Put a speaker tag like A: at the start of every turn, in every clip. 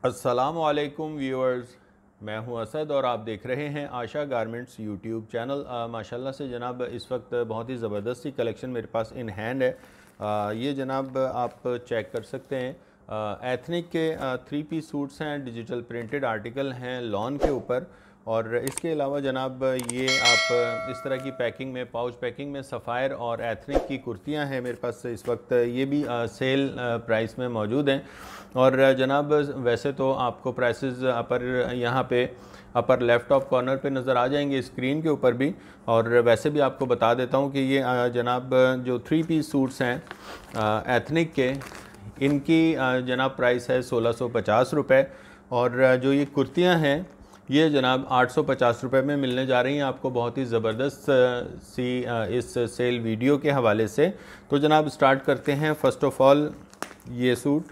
A: अस्सलामुअलैकुम व्यूअर्स, मैं हूं असद और आप देख रहे हैं आशा गारमेंट्स यूट्यूब चैनल। माशाल्लाह से जनाब इस वक्त बहुत ही ज़बरदस्त सी कलेक्शन मेरे पास इन हैंड है। ये जनाब आप चेक कर सकते हैं, एथनिक के 3 पीस सूट्स हैं, डिजिटल प्रिंटेड आर्टिकल हैं लॉन के ऊपर। और इसके अलावा जनाब ये आप इस तरह की पैकिंग में, पाउच पैकिंग में सफ़ायर और एथनिक की कुर्तियां हैं मेरे पास इस वक्त, ये भी सेल प्राइस में मौजूद हैं। और जनाब वैसे तो आपको प्राइसेस अपर यहाँ पे अपर लेफ़्ट टॉप कॉर्नर पे नज़र आ जाएंगे स्क्रीन के ऊपर भी। और वैसे भी आपको बता देता हूँ कि ये जनाब जो 3 पीस सूट्स हैं एथनिक के, इनकी जनाब प्राइस है 1650 रुपये। और जो ये कुर्तियाँ हैं ये जनाब 850 रुपये में मिलने जा रही हैं आपको, बहुत ही ज़बरदस्त सी इस सेल वीडियो के हवाले से। तो जनाब स्टार्ट करते हैं। फ़र्स्ट ऑफ़ ऑल ये सूट,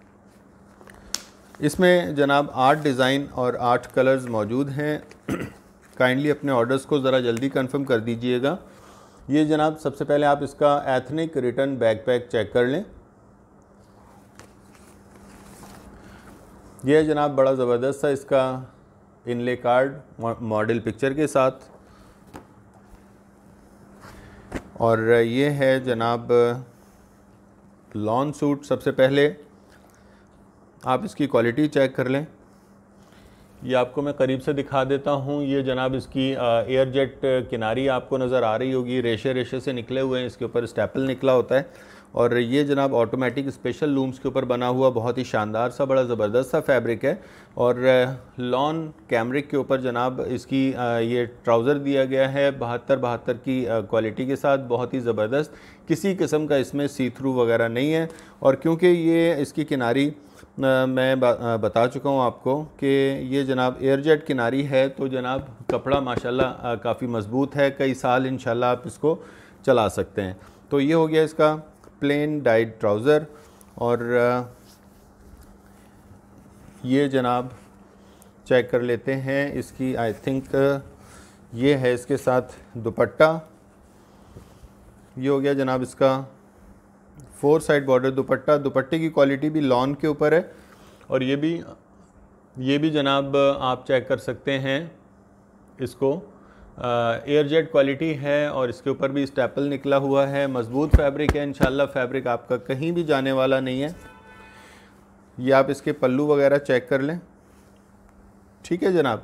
A: इसमें जनाब 8 डिज़ाइन और 8 कलर्स मौजूद हैं। काइंडली अपने ऑर्डर्स को ज़रा जल्दी कंफर्म कर दीजिएगा। ये जनाब सबसे पहले आप इसका एथनिक रिटर्न बैकपैक चेक कर लें। यह जनाब बड़ा ज़बरदस्त सा इसका इनले कार्ड मॉडल पिक्चर के साथ। और ये है जनाब लॉन सूट। सबसे पहले आप इसकी क्वालिटी चेक कर लें। ये आपको मैं करीब से दिखा देता हूँ। ये जनाब इसकी एयर जेट किनारी आपको नज़र आ रही होगी, रेशे रेशे से निकले हुए हैं, इसके ऊपर स्टेपल निकला होता है। और ये जनाब ऑटोमेटिक स्पेशल लूम्स के ऊपर बना हुआ बहुत ही शानदार सा, बड़ा ज़बरदस्त सा फैब्रिक है। और लॉन कैमरिक के ऊपर जनाब इसकी ये ट्राउज़र दिया गया है 72 की क्वालिटी के साथ, बहुत ही ज़बरदस्त। किसी किस्म का इसमें सी थ्रू वगैरह नहीं है। और क्योंकि ये इसकी किनारी मैं बता चुका हूँ आपको कि ये जनाब एयर जेट किनारी है, तो जनाब कपड़ा माशाल्लाह काफ़ी मज़बूत है, कई साल इंशाल्लाह आप इसको चला सकते हैं। तो ये हो गया इसका प्लेन डाइड ट्राउज़र। और ये जनाब चेक कर लेते हैं इसकी, आई थिंक ये है इसके साथ दुपट्टा। ये हो गया जनाब इसका 4 साइड बॉर्डर दुपट्टा। दुपट्टे की क्वालिटी भी लॉन के ऊपर है। और ये भी जनाब आप चेक कर सकते हैं इसको, एयर जेट क्वालिटी है और इसके ऊपर भी स्टेपल निकला हुआ है। मज़बूत फैब्रिक है इंशाल्लाह, फैब्रिक आपका कहीं भी जाने वाला नहीं है। ये आप इसके पल्लू वगैरह चेक कर लें, ठीक है जनाब।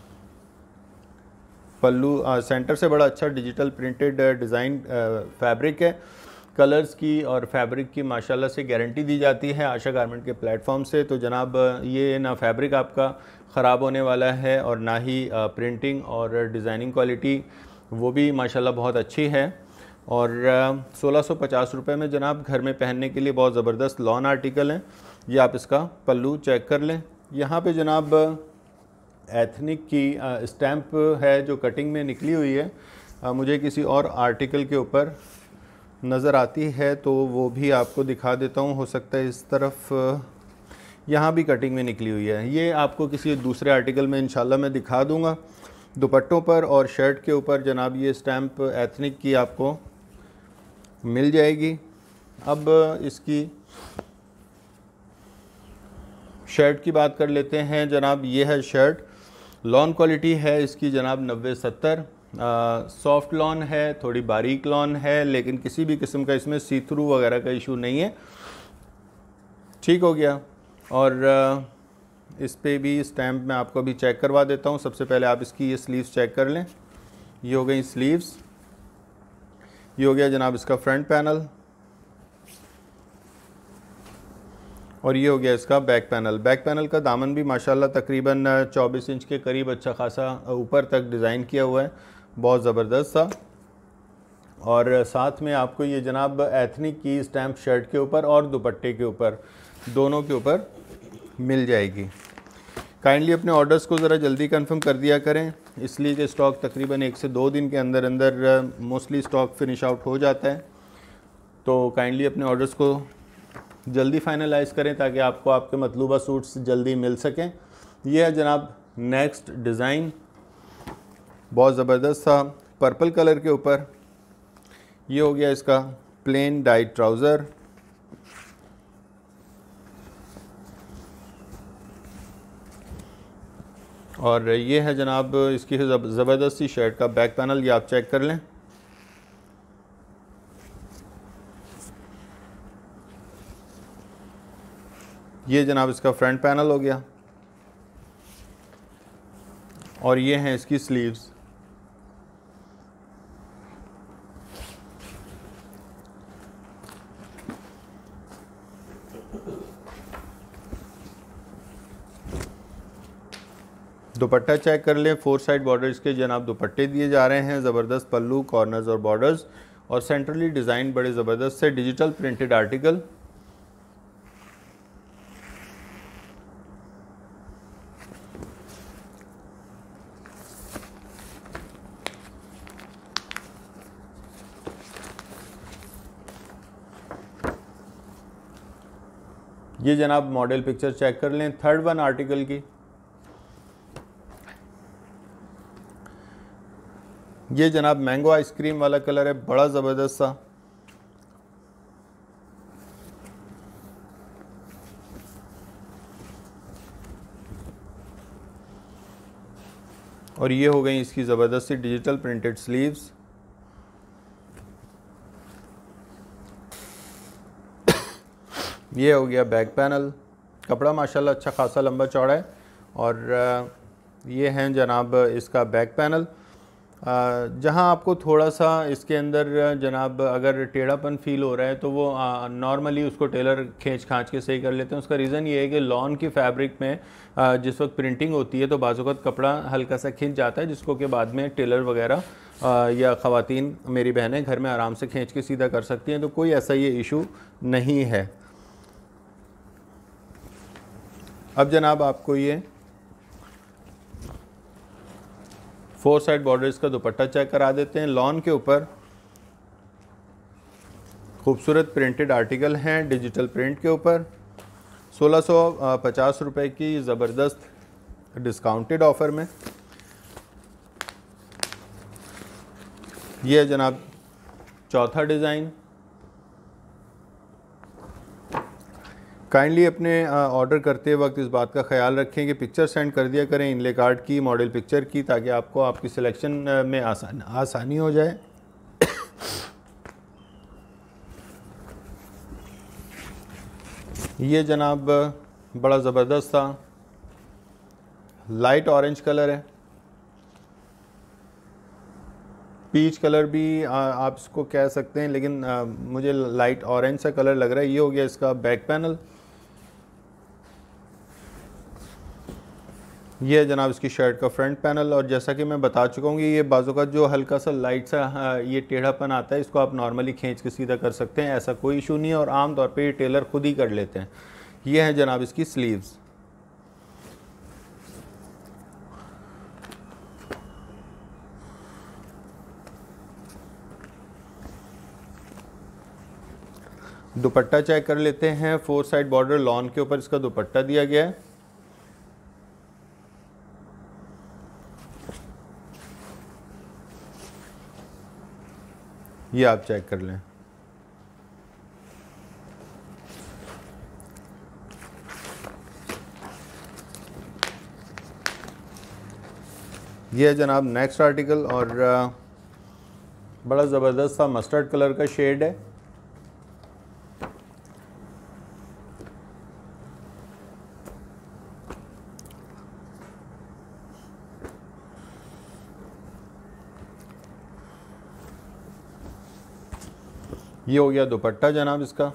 A: पल्लू सेंटर से बड़ा अच्छा डिजिटल प्रिंटेड डिज़ाइन फैब्रिक है। कलर्स की और फैब्रिक की माशाल्लाह से गारंटी दी जाती है आशा गारमेंट के प्लेटफॉर्म से। तो जनाब ये ना फैब्रिक आपका ख़राब होने वाला है और ना ही प्रिंटिंग और डिज़ाइनिंग क्वालिटी वो भी माशाल्लाह बहुत अच्छी है। और 1650 रुपये में जनाब घर में पहनने के लिए बहुत ज़बरदस्त लॉन आर्टिकल हैं। ये आप इसका पल्लू चेक कर लें। यहाँ पे जनाब एथनिक की स्टैम्प है जो कटिंग में निकली हुई है, मुझे किसी और आर्टिकल के ऊपर नज़र आती है तो वो भी आपको दिखा देता हूँ। हो सकता है इस तरफ यहाँ भी कटिंग में निकली हुई है, ये आपको किसी दूसरे आर्टिकल में इंशाल्लाह मैं दिखा दूँगा। दुपट्टों पर और शर्ट के ऊपर जनाब ये स्टैम्प एथनिक की आपको मिल जाएगी। अब इसकी शर्ट की बात कर लेते हैं जनाब। ये है शर्ट, लॉन क्वालिटी है इसकी जनाब 90-70। सॉफ्ट लॉन है, थोड़ी बारीक लॉन है, लेकिन किसी भी किस्म का इसमें सी थ्रू वगैरह का इशू नहीं है, ठीक हो गया। और इस पे भी स्टैम्प मैं आपको अभी चेक करवा देता हूँ। सबसे पहले आप इसकी ये स्लीव्स चेक कर लें। ये हो गई स्लीव्स। ये हो गया जनाब इसका फ्रंट पैनल। और ये हो गया इसका बैक पैनल। बैक पैनल का दामन भी माशाल्लाह तकरीबन 24 इंच के करीब अच्छा खासा ऊपर तक डिज़ाइन किया हुआ है, बहुत ज़बरदस्त सा। और साथ में आपको ये जनाब एथनिक की स्टैम्प शर्ट के ऊपर और दुपट्टे के ऊपर, दोनों के ऊपर मिल जाएगी। काइंडली अपने ऑर्डर्स को ज़रा जल्दी कंफर्म कर दिया करें, इसलिए कि स्टॉक तकरीबन 1 से 2 दिन के अंदर अंदर मोस्टली स्टॉक फिनिश आउट हो जाता है। तो काइंडली अपने ऑर्डर्स को जल्दी फाइनलाइज़ करें ताकि आपको आपके मतलूबा सूट्स जल्दी मिल सकें। यह है जनाब नेक्स्ट डिज़ाइन, बहुत ज़बरदस्त सा पर्पल कलर के ऊपर। ये हो गया इसका प्लेन डाइड ट्राउज़र। और ये है जनाब इसकी ज़बरदस्त सी शर्ट का बैक पैनल, ये आप चेक कर लें। ये जनाब इसका फ्रंट पैनल हो गया और ये हैं इसकी स्लीव्स। दुपट्टा चेक कर लें। 4 साइड बॉर्डर्स के जनाब दुपट्टे दिए जा रहे हैं, ज़बरदस्त पल्लू, कॉर्नर्स और बॉर्डर्स, और सेंट्रली डिज़ाइन बड़े ज़बरदस्त से डिजिटल प्रिंटेड आर्टिकल। ये जनाब मॉडल पिक्चर चेक कर लें 3rd वन आर्टिकल की। ये जनाब मैंगो आइसक्रीम वाला कलर है, बड़ा ज़बरदस्त सा। और ये हो गई इसकी ज़बरदस्त सी डिजिटल प्रिंटेड स्लीव्स। ये हो गया बैक पैनल। कपड़ा माशाल्लाह अच्छा खासा लंबा चौड़ा है। और ये हैं जनाब इसका बैक पैनल। जहाँ आपको थोड़ा सा इसके अंदर जनाब अगर टेढ़ापन फील हो रहा है तो वो नॉर्मली उसको टेलर खींच खांच के सही कर लेते हैं। उसका रीज़न ये है कि लॉन की फैब्रिक में जिस वक्त प्रिंटिंग होती है तो बाज़ वक़्त कपड़ा हल्का सा खिंच जाता है, जिसको कि बाद में टेलर वगैरह या ख़वातीन मेरी बहनें घर में आराम से खींच के सीधा कर सकती हैं, तो कोई ऐसा ये इशू नहीं है। अब जनाब आपको ये 4 साइड बॉर्डर्स का दुपट्टा चेक करा देते हैं। लॉन के ऊपर खूबसूरत प्रिंटेड आर्टिकल हैं डिजिटल प्रिंट के ऊपर। 1650 रुपए की ज़बरदस्त डिस्काउंटेड ऑफ़र में। ये है जनाब चौथा डिज़ाइन। काइंडली अपने ऑर्डर करते वक्त इस बात का ख्याल रखें कि पिक्चर सेंड कर दिया करें इनले कार्ड की, मॉडल पिक्चर की, ताकि आपको आपकी सिलेक्शन में आसानी हो जाए। ये जनाब बड़ा ज़बरदस्त था, लाइट ऑरेंज कलर है, पीच कलर भी आप इसको कह सकते हैं, लेकिन मुझे लाइट ऑरेंज सा कलर लग रहा है। ये हो गया इसका बैक पैनल। ये है जनाब इसकी शर्ट का फ्रंट पैनल। और जैसा कि मैं बता चुका हूँ कि ये बाजू का जो हल्का सा लाइट सा ये टेढ़ापन आता है, इसको आप नॉर्मली खींच के सीधा कर सकते हैं, ऐसा कोई इशू नहीं है। और आम तौर पे ये टेलर खुद ही कर लेते हैं। ये है जनाब इसकी स्लीव्स। दुपट्टा चेक कर लेते हैं। 4 साइड बॉर्डर लॉन के ऊपर इसका दुपट्टा दिया गया है। ये आप चेक कर लें। ये है जनाब नेक्स्ट आर्टिकल और बड़ा ज़बरदस्त सा मस्टर्ड कलर का शेड है। ये हो गया दुपट्टा जनाब इसका।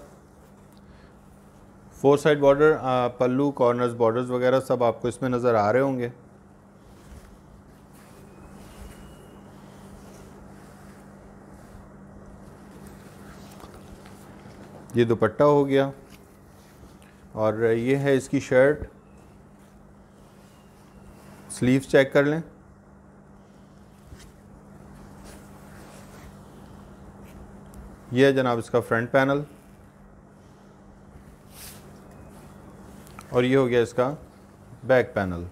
A: 4 side border, pallu, corners, borders वगैरह सब आपको इसमें नज़र आ रहे होंगे। ये दुपट्टा हो गया और ये है इसकी शर्ट। स्लीव्स चेक कर लें। ये है जनाब इसका फ्रंट पैनल और ये हो गया इसका बैक पैनल।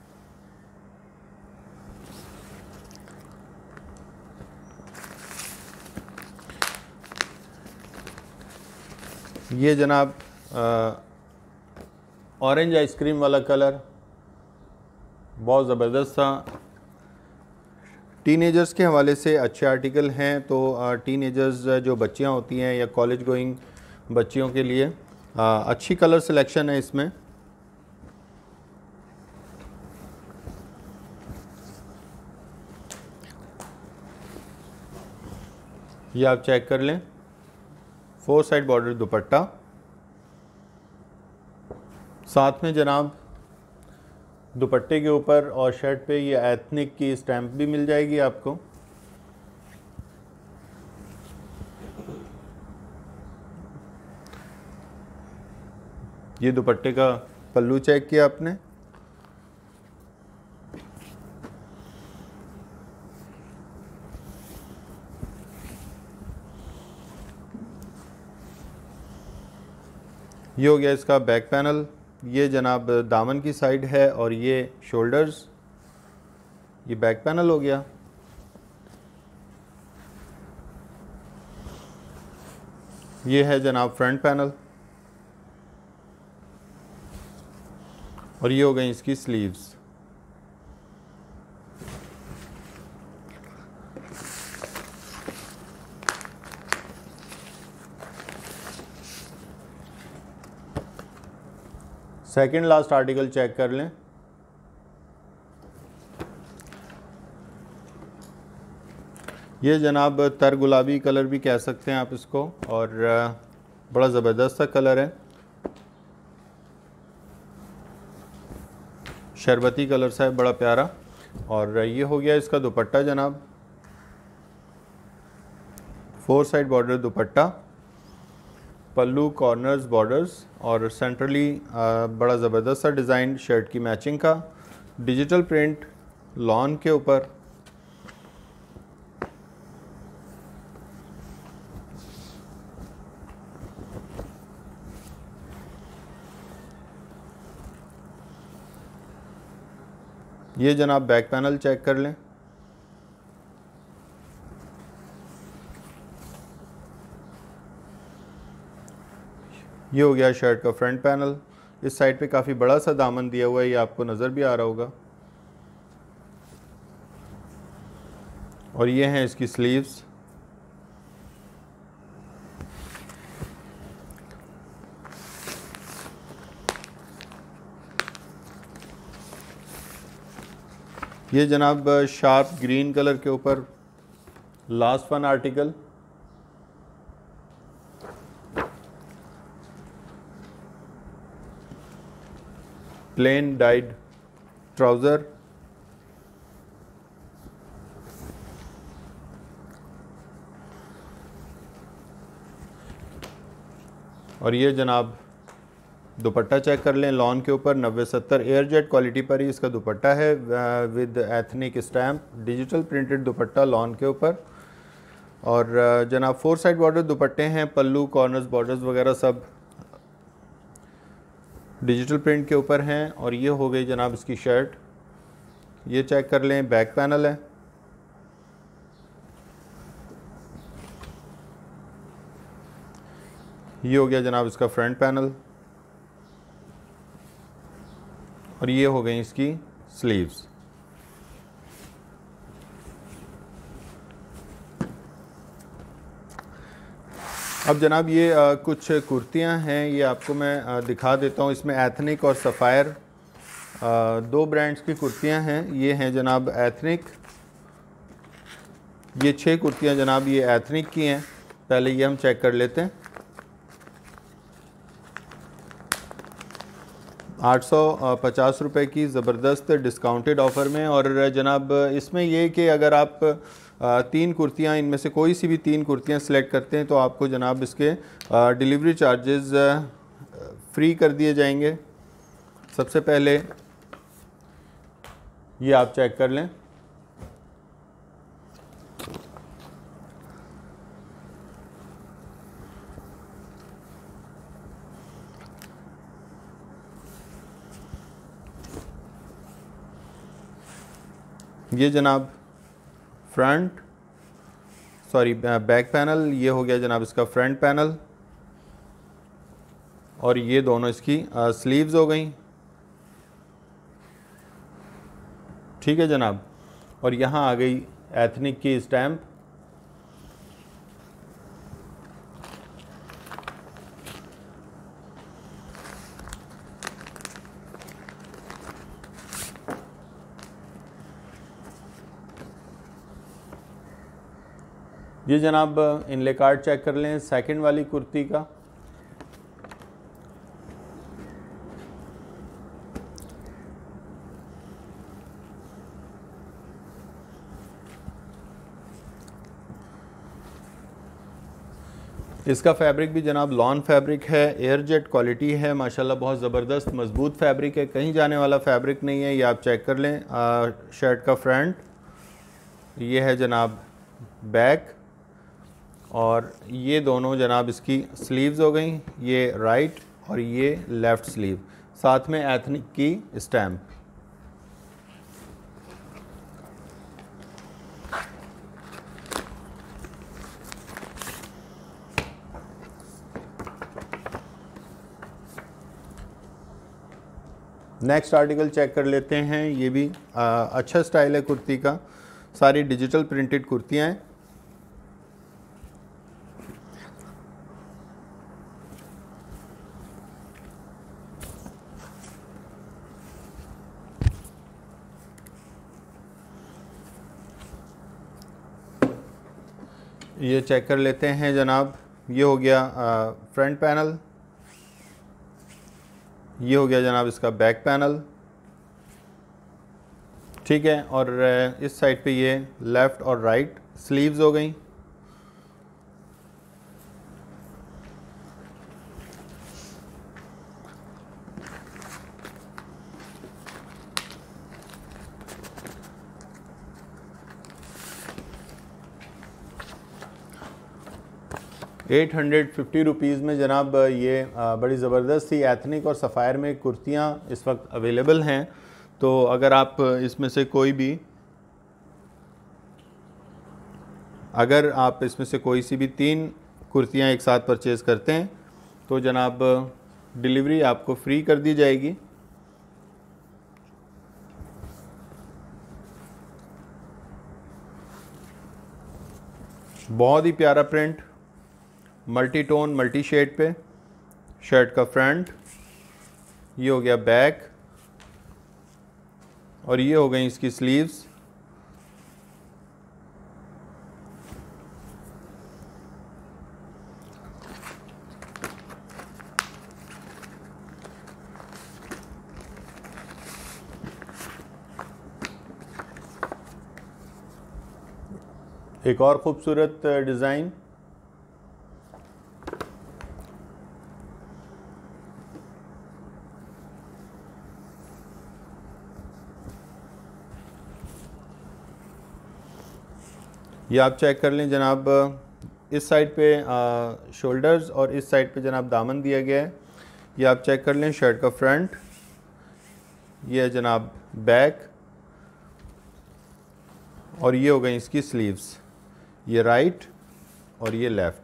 A: ये जनाब ऑरेंज आइसक्रीम वाला कलर, बहुत ज़बरदस्त सा टीनेजर्स के हवाले से अच्छे आर्टिकल हैं। तो टीनेजर्स जो बच्चियां होती हैं या कॉलेज गोइंग बच्चियों के लिए अच्छी कलर सिलेक्शन है इसमें। ये आप चेक कर लें, 4 साइड बॉर्डर दुपट्टा, साथ में जनाब दुपट्टे के ऊपर और शर्ट पे ये एथनिक की स्टैम्प भी मिल जाएगी आपको। ये दुपट्टे का पल्लू चेक किया आपने। ये हो गया इसका बैक पैनल। ये जनाब दामन की साइड है और ये शोल्डर्स, ये बैक पैनल हो गया। ये है जनाब फ्रंट पैनल और ये हो गई इसकी sleeves. Second last article check कर लें। ये जनाब तर गुलाबी कलर भी कह सकते हैं आप इसको, और बड़ा ज़बरदस्त सा कलर है, शरबती कलर सा है, बड़ा प्यारा। और ये हो गया इसका दुपट्टा जनाब, 4 side border dupatta, pallu corners borders और सेंट्रली बड़ा ज़बरदस्त सा डिज़ाइन शर्ट की मैचिंग का, डिजिटल प्रिंट लॉन के ऊपर। ये जनाब बैक पैनल चेक कर लें। ये हो गया शर्ट का फ्रंट पैनल। इस साइड पे काफ़ी बड़ा सा दामन दिया हुआ है, ये आपको नज़र भी आ रहा होगा। और ये हैं इसकी स्लीव्स। ये जनाब शार्प ग्रीन कलर के ऊपर last one article. Plain dyed trouser, और ये जनाब दुपट्टा चेक कर लें लॉन के ऊपर, 90-70 एयरजेट क्वालिटी पर ही इसका दुपट्टा है with ethnic stamp, digital printed dupatta lawn के ऊपर। और जनाब 4 साइड बॉर्डर दुपट्टे हैं, पल्लू कॉर्नर्स बॉर्डर्स वगैरह सब डिजिटल प्रिंट के ऊपर हैं। और ये हो गई जनाब इसकी शर्ट, ये चेक कर लें, बैक पैनल है। ये हो गया जनाब इसका फ्रंट पैनल और ये हो गई इसकी स्लीव्स। अब जनाब ये कुछ कुर्तियां हैं, ये आपको मैं दिखा देता हूँ। इसमें एथनिक और सफ़ायर 2 ब्रांड्स की कुर्तियां हैं। ये हैं जनाब एथनिक, ये 6 कुर्तियां जनाब ये एथनिक की हैं। पहले ये हम चेक कर लेते हैं। 850 रुपये की ज़बरदस्त डिस्काउंटेड ऑफ़र में। और जनाब इसमें ये कि अगर आप 3 कुर्तियाँ इनमें से कोई सी भी 3 कुर्तियाँ सिलेक्ट करते हैं तो आपको जनाब इसके डिलीवरी चार्जेस फ्री कर दिए जाएंगे। सबसे पहले ये आप चेक कर लें, ये जनाब बैक पैनल, ये हो गया जनाब इसका फ्रंट पैनल और ये दोनों इसकी स्लीव्स हो गई। ठीक है जनाब। और यहाँ आ गई एथनिक की स्टैम्प। ये जनाब इनले कार्ड चेक कर लें सेकंड वाली कुर्ती का। इसका फैब्रिक भी जनाब लॉन फैब्रिक है, एयर जेट क्वालिटी है माशाल्लाह, बहुत ज़बरदस्त मजबूत फैब्रिक है, कहीं जाने वाला फैब्रिक नहीं है। ये आप चेक कर लें। शर्ट का फ्रंट, ये है जनाब बैक, और ये दोनों जनाब इसकी स्लीव्स हो गई, ये राइट और ये लेफ़्ट स्लीव, साथ में एथनिक की स्टैम्प। नेक्स्ट आर्टिकल चेक कर लेते हैं। ये भी अच्छा स्टाइल है कुर्ती का, सारी डिजिटल प्रिंटेड कुर्तियाँ हैं। ये चेक कर लेते हैं जनाब। ये हो गया फ्रंट पैनल, ये हो गया जनाब इसका बैक पैनल, ठीक है। और इस साइड पे ये लेफ़्ट और राइट स्लीव्स हो गई। ₹850 में जनाब ये बड़ी ज़बरदस्त सी एथनिक और सफ़ायर में कुर्तियाँ इस वक्त अवेलेबल हैं। तो अगर आप इसमें से कोई सी भी 3 कुर्तियाँ एक साथ परचेज़ करते हैं तो जनाब डिलीवरी आपको फ्री कर दी जाएगी। बहुत ही प्यारा print, multi tone multi shade पे। शर्ट का फ्रंट, ये हो गया बैक, और ये हो गई इसकी स्लीव्स। एक और खूबसूरत डिज़ाइन, ये आप चेक कर लें जनाब। इस साइड पे शोल्डर्स और इस साइड पे जनाब दामन दिया गया है। ये आप चेक कर लें। शर्ट का फ्रंट, ये है जनाब बैक, और ये हो गई इसकी स्लीव्स, ये राइट और ये लेफ़्ट।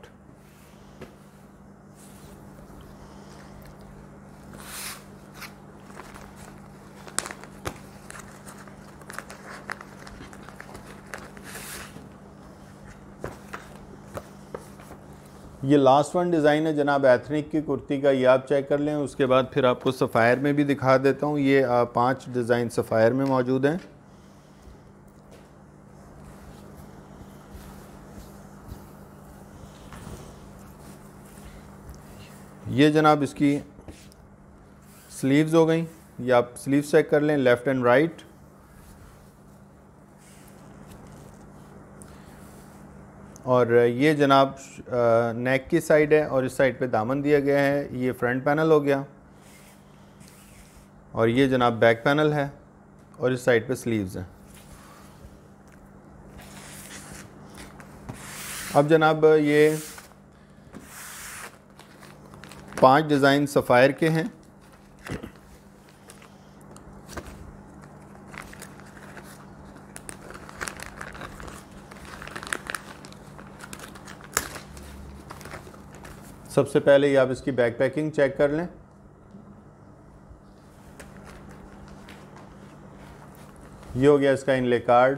A: ये लास्ट वन डिज़ाइन है जनाब एथनिक की कुर्ती का, ये आप चेक कर लें। उसके बाद फिर आपको सफ़ायर में भी दिखा देता हूँ। ये 5 डिज़ाइन सफ़ायर में मौजूद हैं। ये जनाब इसकी स्लीव्स हो गई, ये आप स्लीव्स चेक कर लें, लेफ़्ट एंड राइट। और ये जनाब नेक की साइड है और इस साइड पे दामन दिया गया है। ये फ्रंट पैनल हो गया, और ये जनाब बैक पैनल है, और इस साइड पे स्लीव्स हैं। अब जनाब ये 5 डिज़ाइन सफ़ायर के हैं। सबसे पहले ये आप इसकी बैक पैकिंग चेक कर लें। ये हो गया इसका इनले कार्ड।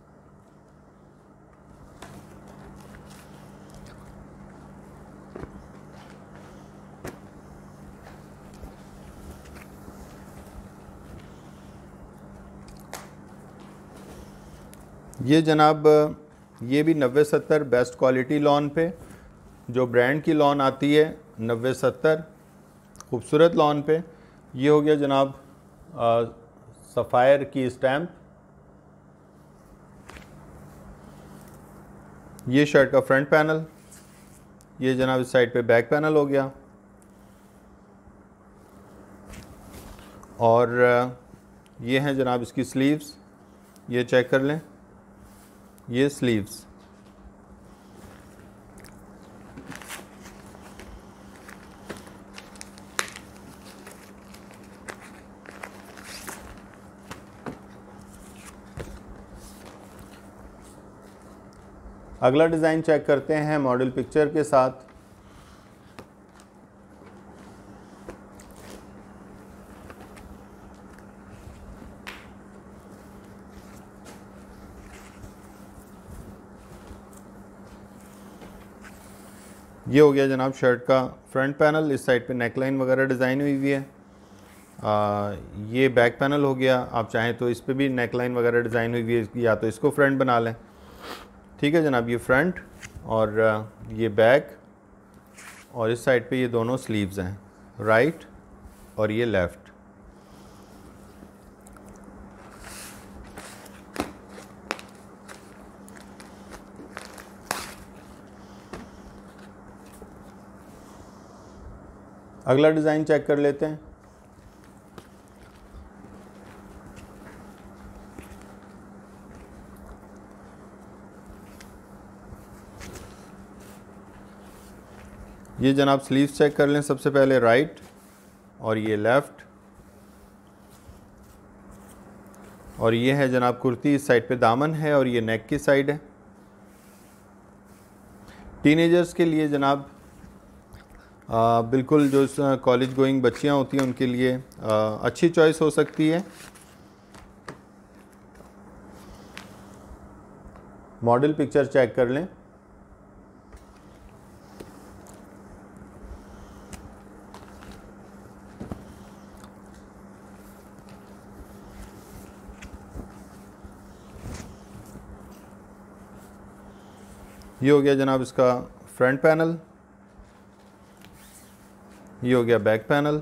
A: ये जनाब ये भी 90-70 बेस्ट क्वालिटी लॉन पे, जो ब्रांड की लॉन आती है 90-70 खूबसूरत लॉन पे। ये हो गया जनाब सफ़ायर की स्टैम्प। ये शर्ट का फ्रंट पैनल, ये जनाब इस साइड पे बैक पैनल हो गया। और ये हैं जनाब इसकी स्लीव्स, ये चेक कर लें, ये स्लीव्स। अगला डिज़ाइन चेक करते हैं मॉडल पिक्चर के साथ। ये हो गया जनाब शर्ट का फ्रंट पैनल, इस साइड पे नेकलाइन वगैरह डिज़ाइन हुई हुई है। ये बैक पैनल हो गया, आप चाहें तो इस पे भी नेकलाइन वगैरह डिज़ाइन हुई हुई है, या तो इसको फ्रंट बना लें। ठीक है जनाब, ये फ्रंट और ये बैक, और इस साइड पे ये दोनों स्लीव्स हैं, राइट और ये लेफ़्ट। अगला डिज़ाइन चेक कर लेते हैं। ये जनाब स्लीव्स चेक कर लें सबसे पहले, राइट और ये लेफ़्ट। और ये है जनाब कुर्ती, इस साइड पे दामन है और ये नेक की साइड है। टीनेजर्स के लिए जनाब बिल्कुल जो कॉलेज गोइंग बच्चियां होती हैं उनके लिए अच्छी चॉइस हो सकती है। मॉडल पिक्चर चेक कर लें। ये हो गया जनाब इसका फ्रंट पैनल, ये हो गया बैक पैनल,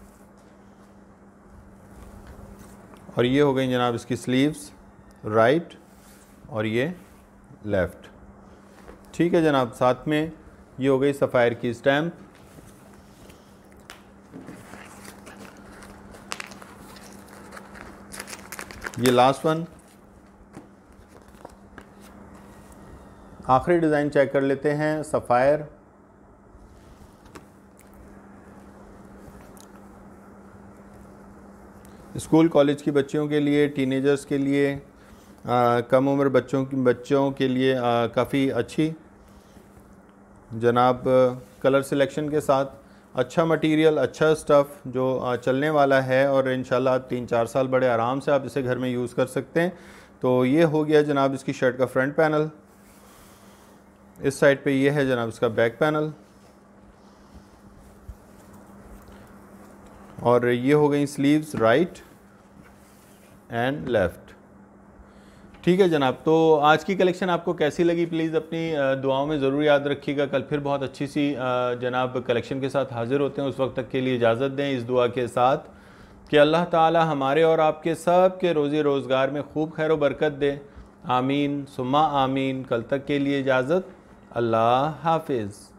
A: और ये हो गई जनाब इसकी स्लीव्स, राइट और ये लेफ़्ट। ठीक है जनाब, साथ में ये हो गई सफ़ायर की स्टैम्प। ये लास्ट वन, आखिरी डिज़ाइन चेक कर लेते हैं, सफ़ायर। स्कूल कॉलेज की बच्चियों के लिए, टीनेजर्स के लिए, कम उम्र बच्चों के लिए काफ़ी अच्छी जनाब कलर सिलेक्शन के साथ, अच्छा मटेरियल, अच्छा स्टफ़ जो चलने वाला है, और इंशाल्लाह 3-4 साल बड़े आराम से आप इसे घर में यूज़ कर सकते हैं। तो ये हो गया जनाब इसकी शर्ट का फ्रंट पैनल। इस साइड पे ये है जनाब इसका बैक पैनल, और ये हो गई स्लीव्स, राइट एंड लेफ़्ट। ठीक है जनाब, तो आज की कलेक्शन आपको कैसी लगी प्लीज़ अपनी दुआओं में ज़रूर याद रखिएगा। कल फिर बहुत अच्छी सी जनाब कलेक्शन के साथ हाज़िर होते हैं। उस वक्त तक के लिए इजाज़त दें इस दुआ के साथ कि अल्लाह ताला हमारे और आपके सब के रोज़ी रोज़गार में खूब खैर व बरकत दे। आमीन सुम्मा आमीन। कल तक के लिए इजाज़त, अल्लाह हाफिज़।